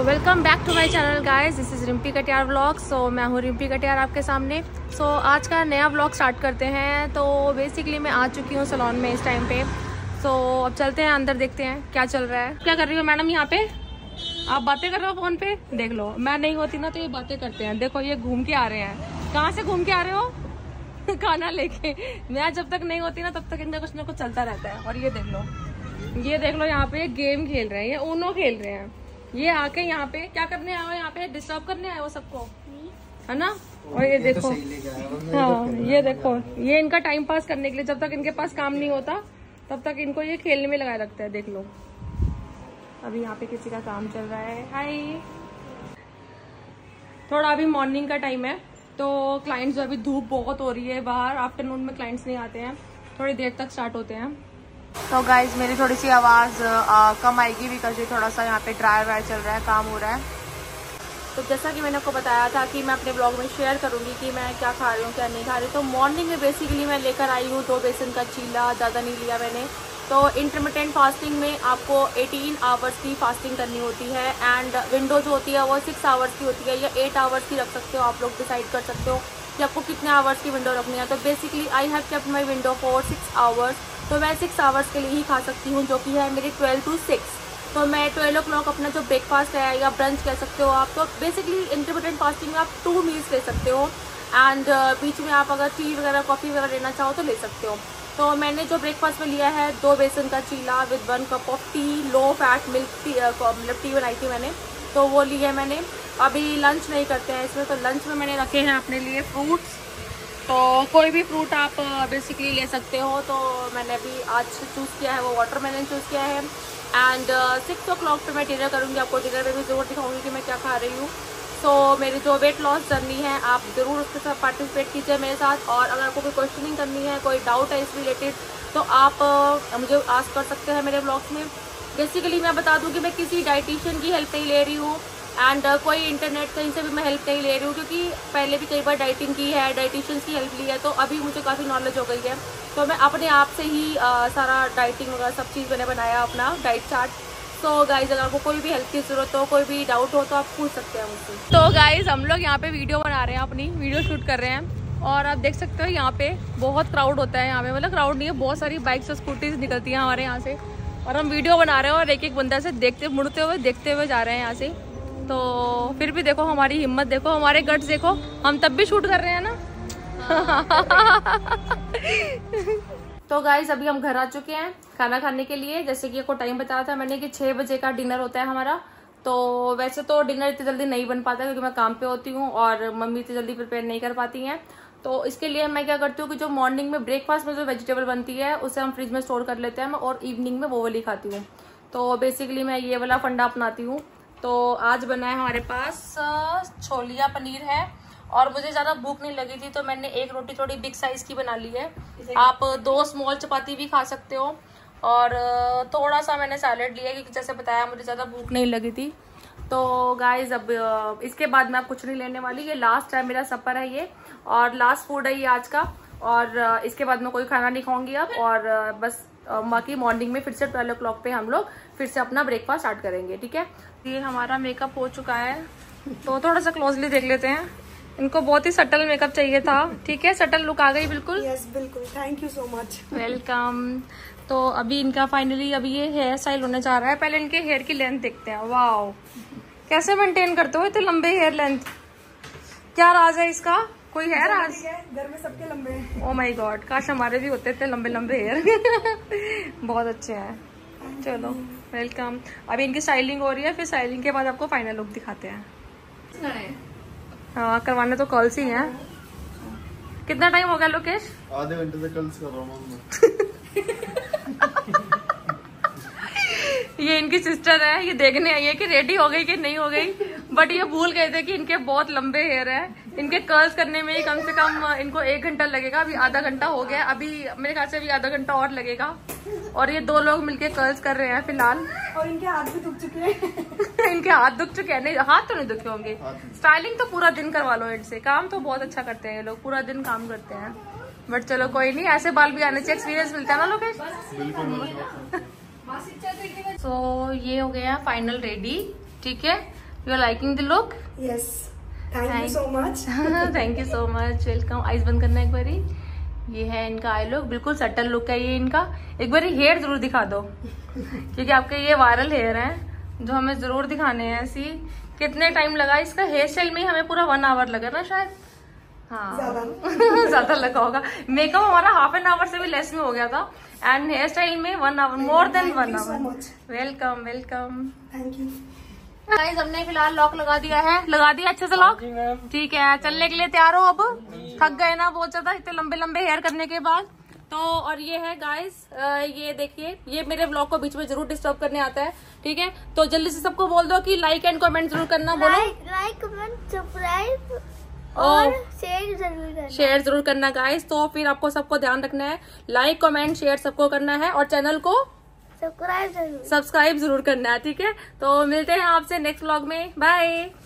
Welcome back to my channel guys, this is Rimpy Katiyar vlog. So मैं हूँ रिम्पी कटियार आपके सामने। सो आज का नया व्लॉग स्टार्ट करते हैं। तो बेसिकली मैं आ चुकी हूँ सैलून में इस टाइम पे। सो अब चलते हैं अंदर, देखते हैं क्या चल रहा है। क्या कर रही हो मैडम यहाँ पे? आप बातें कर रहे हो फोन पे? देख लो, मैं नहीं होती ना तो ये बातें करते हैं। देखो ये घूम के आ रहे हैं। कहाँ से घूम के आ रहे हो? खाना लेके। मैं जब तक नहीं होती ना तब तक इनका कुछ ना कुछ चलता रहता है। और ये देख लो यहाँ पे गेम खेल रहे हैं, ये ऊनो खेल रहे हैं। ये आके यहाँ पे क्या करने आए हो? यहाँ पे डिस्टर्ब करने आए हो सबको, है ना? और ये देखो, हाँ ये देखो, ये इनका टाइम पास करने के लिए, जब तक इनके पास काम नहीं होता तब तक इनको ये खेलने में लगाए रखता है। देख लो, अभी यहाँ पे किसी का काम चल रहा है। हाय, थोड़ा अभी मॉर्निंग का टाइम है तो क्लाइंट्स, अभी धूप बहुत हो रही है बाहर, आफ्टरनून में क्लाइंट्स नहीं आते हैं, थोड़ी देर तक स्टार्ट होते हैं। तो गाइज मेरी थोड़ी सी आवाज़ कम आएगी बिकॉज ये थोड़ा सा यहाँ पे ड्राई वायर चल रहा है, काम हो रहा है। तो जैसा कि मैंने आपको बताया था कि मैं अपने ब्लॉग में शेयर करूँगी कि मैं क्या खा रही हूँ क्या नहीं खा रही। तो मॉर्निंग में बेसिकली मैं लेकर आई हूँ 2 बेसन का चीला, ज़्यादा नहीं लिया मैंने। तो इंटरमिटेंट फास्टिंग में आपको 18 आवर्स की फास्टिंग करनी होती है एंड विंडो जो होती है वो 6 आवर्स की होती है, या 8 आवर्स की रख सकते हो। आप लोग डिसाइड कर सकते हो कि आपको कितने आवर्स की विंडो रखनी है। तो basically I have kept my window for 6 hours. तो मैं 6 आवर्स के लिए ही खा सकती हूँ, जो कि है मेरी 12 to 6। तो मैं 12 o'clock अपना जो ब्रेकफास्ट है या ब्रंच कह सकते हो आप, तो बेसिकली इंटरमिटेंट फास्टिंग में आप 2 मील्स ले सकते हो एंड बीच में आप अगर टी वगैरह कॉफ़ी वगैरह लेना चाहो तो ले सकते हो। तो मैंने जो ब्रेकफास्ट में लिया है 2 बेसन का चीला with 1 cup of tea, low fat milk tea, मतलब टी बनाई थी मैंने, तो वो ली है मैंने। अभी लंच नहीं करते हैं इसमें, तो लंच में मैंने रखे हैं अपने लिए फ्रूट्स। तो कोई भी फ्रूट आप बेसिकली ले सकते हो। तो मैंने अभी आज चूज़ किया है वो वाटरमेलन चूज़ किया है एंड 6 o'clock पे मैं डिनर करूँगी। आपको डिनर में भी ज़रूर दिखाऊंगी कि मैं क्या खा रही हूँ। तो मेरी जो वेट लॉस जर्नी है आप ज़रूर उसके साथ पार्टिसिपेट कीजिए मेरे साथ। और अगर आपको कोई क्वेश्चनिंग करनी है, कोई डाउट है इस रिलेटेड, तो आप मुझे आस्क कर सकते हैं मेरे ब्लॉग्स में। बेसिकली मैं बता दूँ कि मैं किसी डाइटिशियन की हेल्प नहीं ले रही हूँ एंड कोई इंटरनेट कहीं से भी मैं हेल्प नहीं ले रही हूँ, क्योंकि पहले भी कई बार डाइटिंग की है, डाइटिशियंस की हेल्प ली है, तो अभी मुझे काफ़ी नॉलेज हो गई है। तो मैं अपने आप से ही सारा डाइटिंग वगैरह सब चीज़ मैंने बनाया अपना डाइट चार्ट। तो गाइज अगर आपको कोई भी हेल्प की ज़रूरत हो, कोई भी डाउट हो, तो आप पूछ सकते हैं मुझसे। तो गाइज हम लोग यहाँ पे वीडियो बना रहे हैं, अपनी वीडियो शूट कर रहे हैं और आप देख सकते हो यहाँ पे बहुत क्राउड होता है। यहाँ पे मतलब क्राउड नहीं है, बहुत सारी बाइक्स और स्कूटीज निकलती हैं हमारे यहाँ से, और हम वीडियो बना रहे हैं और एक एक बंदा से मुड़ते हुए देखते हुए जा रहे हैं यहाँ से। तो फिर भी देखो हमारी हिम्मत, देखो हमारे गट्स, देखो हम तब भी शूट कर रहे हैं ना। तो गाइज अभी हम घर आ चुके हैं खाना खाने के लिए। जैसे कि आपको टाइम बताया था मैंने कि 6 बजे का डिनर होता है हमारा। तो वैसे तो डिनर इतनी जल्दी नहीं बन पाता क्योंकि मैं काम पे होती हूँ और मम्मी इतनी जल्दी प्रिपेयर नहीं कर पाती हैं। तो इसके लिए मैं क्या करती हूँ कि जो मॉर्निंग में ब्रेकफास्ट में जो वेजिटेबल बनती है उसे हम फ्रिज में स्टोर कर लेते हैं और इवनिंग में वो वाली खाती हूँ। तो बेसिकली मैं ये वाला फंडा अपनाती हूँ। तो आज बना है हमारे पास छोलिया पनीर है और मुझे ज़्यादा भूख नहीं लगी थी तो मैंने एक रोटी थोड़ी बिग साइज़ की बना ली है। आप 2 स्मॉल चपाती भी खा सकते हो। और थोड़ा सा मैंने सैलेड लिया क्योंकि जैसे बताया मुझे ज़्यादा भूख नहीं लगी थी। तो गाइज अब इसके बाद मैं कुछ नहीं लेने वाली, ये लास्ट है मेरा सफ़र है ये, और लास्ट फूड है ये आज का। और इसके बाद मैं कोई खाना नहीं खाऊंगी अब, और बस बाकी मॉर्निंग में फिर से 12 o'clock पे हम लोग फिर से अपना ब्रेकफास्ट स्टार्ट करेंगे। ठीक है, ये हमारा मेकअप हो चुका है तो थोड़ा सा क्लोजली देख लेते हैं। इनको बहुत ही सटल मेकअप चाहिए था। ठीक है, सटल लुक आ गई बिल्कुल। यस बिल्कुल, thank you so much, welcome. तो अभी इनका फाइनली अभी ये हेयर स्टाइल होने जा रहा है। पहले इनके हेयर की लेंथ देखते हैं। वाओ, कैसे मेंटेन करते हो इतने लंबे हेयर लेंथ? क्या राज है इसका? कोई है राज? घर में सबके लंबे हैं। ओ माय गॉड, काश हमारे भी होते इतने लंबे लंबे हेयर। बहुत अच्छे हैं। चलो वेलकम। अभी इनकी स्टाइलिंग हो रही है, फिर स्टाइलिंग के बाद आपको फाइनल लुक दिखाते हैं। हाँ, करवाने तो कॉल्स ही हैं। कितना टाइम हो गया लोकेश? आधे घंटे से कॉल्स कर रहा हूँ। ये इनकी सिस्टर है, ये देखने आई है कि रेडी हो गई कि नहीं हो गई, बट ये भूल गए थे कि इनके बहुत लंबे हेयर है। इनके कर्ल्स करने में ही कम से कम इनको 1 घंटा लगेगा। अभी आधा घंटा हो गया, अभी मेरे ख्याल से अभी आधा घंटा और लगेगा। और ये 2 लोग मिलके कर्ल्स कर रहे हैं फिलहाल। और इनके हाथ भी दुख चुके हैं। इनके हाथ दुख चुके हैं? नहीं, हाथ तो नहीं दुखे होंगे। स्टाइलिंग तो पूरा दिन करवा लो इनसे, काम तो बहुत अच्छा करते हैं ये लोग, पूरा दिन काम करते हैं। बट चलो कोई नहीं, ऐसे बाल भी आने से एक्सपीरियंस मिलता है ना लोकेश। बिल्कुल। तो ये हो गया फाइनल रेडी। ठीक है, you are liking the look? Yes, thank you so much. Thank you so much, welcome. Eyes बंद करना एक बारी। ये है इनका आई लुक, बिल्कुल सटल लुक है ये इनका। एक बारी हेयर जरूर दिखा दो क्योंकि आपके ये वायरल हेयर हैं जो हमें जरूर दिखाने हैं। ऐसी कितने टाइम लगा इसका हेयर स्टाइल में? हमें पूरा 1 आवर लगा ना शायद। हाँ ज्यादा लगा होगा। मेकअप हमारा हाफ एन आवर से भी लेस में हो गया था एंड हेयर स्टाइल में 1 hour, more than 1 hour. Welcome welcome, thank you. Guys हमने फिलहाल लॉक लगा दिया है। लगा दिया अच्छे से लॉक? ठीक है, चलने के लिए तैयार हो? अब थक गए ना बहुत ज्यादा इतने लंबे लंबे हेयर करने के बाद। तो और ये है गाइस, ये देखिए, ये मेरे ब्लॉग को बीच में जरूर डिस्टर्ब करने आता है। ठीक है, तो जल्दी से सबको बोल दो कि लाइक एंड कमेंट जरूर करना। बोलो लाइक कमेंट सब्सक्राइब और शेयर जरूर करना। शेयर जरूर करना गाइस। तो फिर आपको सबको ध्यान रखना है, लाइक कमेंट शेयर सबको करना है और चैनल को सब्सक्राइब जरूर करना है। ठीक है, तो मिलते हैं आपसे नेक्स्ट व्लॉग में। बाय।